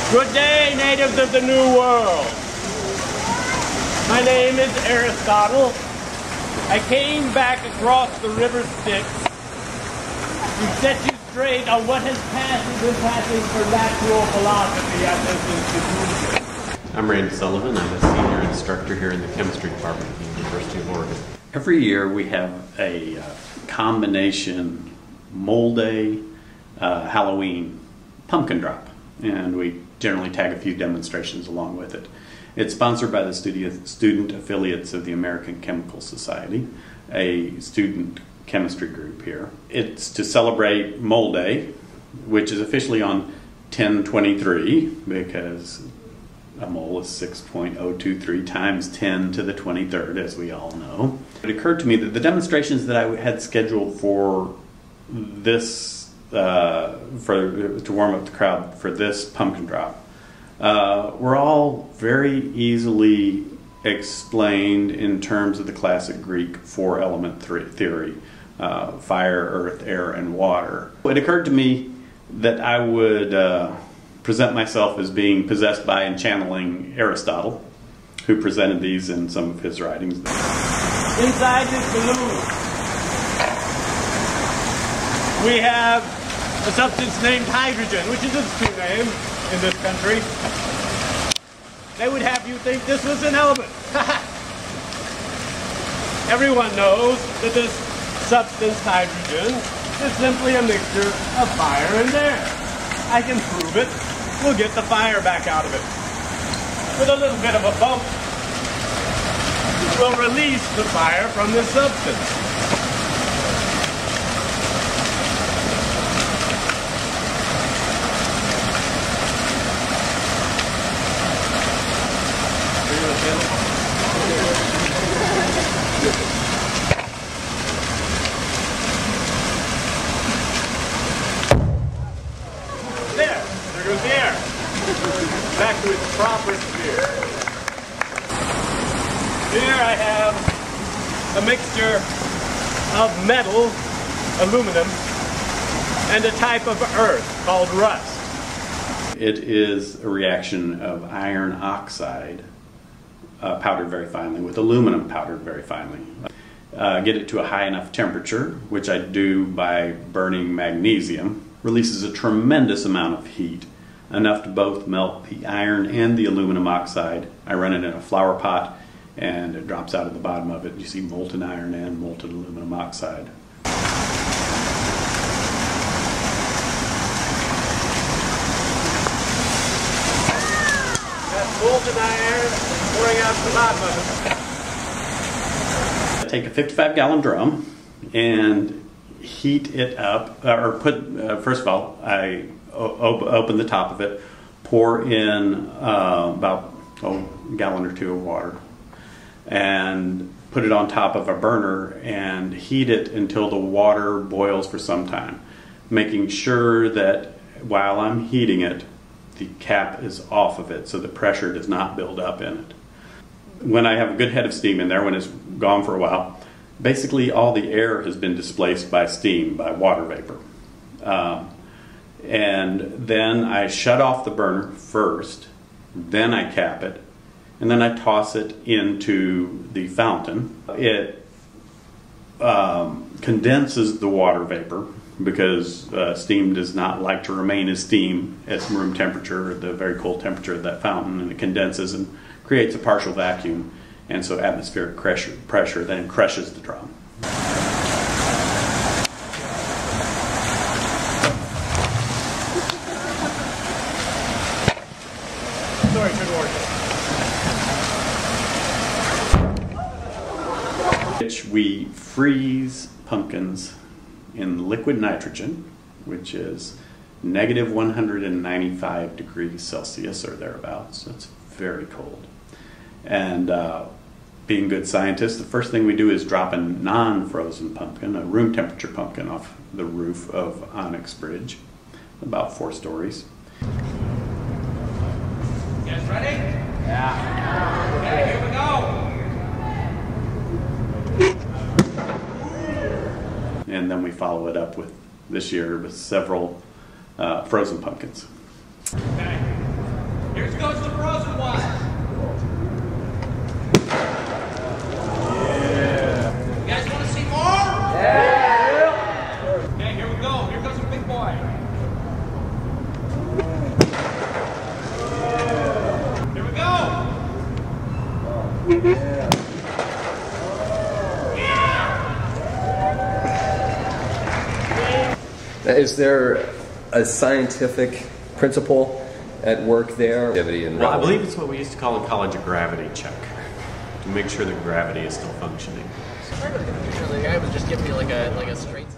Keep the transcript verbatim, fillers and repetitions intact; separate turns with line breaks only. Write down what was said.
Good day, natives of the New World. My name is Aristotle. I came back across the River Styx to set you straight on what has passed and been passing for natural philosophy at this institution.
I'm Randy Sullivan. I'm a senior instructor here in the chemistry department at the University of Oregon.
Every year we have a uh, combination mold day, uh, Halloween pumpkin drop, and we generally tag a few demonstrations along with it. It's sponsored by the student affiliates of the American Chemical Society, a student chemistry group here. It's to celebrate Mold Day, which is officially on ten twenty-three, because a mole is six point zero two three times ten to the twenty-third, as we all know. It occurred to me that the demonstrations that I had scheduled for this Uh, for to warm up the crowd for this pumpkin drop uh, were all very easily explained in terms of the classic Greek four element theory, uh, fire, earth, air, and water. It occurred to me that I would uh, present myself as being possessed by and channeling Aristotle, who presented these in some of his writings.
Inside this balloon we have a substance named hydrogen, which is its true name in this country. They would have you think this was an element. Everyone knows that this substance, hydrogen, is simply a mixture of fire and air. I can prove it. We'll get the fire back out of it. With a little bit of a bump, we'll release the fire from this substance. There, there goes the air. Back to its proper sphere. Here I have a mixture of metal, aluminum, and a type of earth called rust.
It is a reaction of iron oxide uh, powdered very finely with aluminum powdered very finely. Uh, get it to a high enough temperature, which I do by burning magnesium, releases a tremendous amount of heat, enough to both melt the iron and the aluminum oxide. I run it in a flower pot and it drops out at the bottom of it. You see molten iron and molten aluminum oxide.
Molten iron pouring out the bottom of it.
Take a fifty-five gallon drum and heat it up, or put, uh, first of all, I op open the top of it, pour in uh, about oh, a gallon or two of water, and put it on top of a burner and heat it until the water boils for some time, making sure that while I'm heating it, the cap is off of it so the pressure does not build up in it. When I have a good head of steam in there, when it's gone for a while, basically all the air has been displaced by steam, by water vapor. Um, and then I shut off the burner first, then I cap it, and then I toss it into the fountain. It um, condenses the water vapor, because uh, steam does not like to remain as steam at room temperature, or the very cold temperature of that fountain, and it condenses and creates a partial vacuum, and so atmospheric pressure, pressure then crushes the drum.
Sorry, good work.
Which we freeze pumpkins in liquid nitrogen, which is negative one hundred ninety-five degrees Celsius or thereabouts. So it's very cold. And uh, being good scientists, the first thing we do is drop a non-frozen pumpkin, a room temperature pumpkin, off the roof of Onyx Bridge, about four stories.
You guys ready? Yeah. Okay, here we go.
And then we follow it up with, this year, with several uh, frozen pumpkins.
Okay. Here goes the frozen one. Yeah. You guys want to see more? Yeah. Okay, here we go. Here goes a big boy. Here we go.
Yeah. Is there a scientific principle at work there?
Well, I believe it's what we used to call in college a gravity check, to make sure that gravity is still functioning.
The guy was just giving me like a like a straight.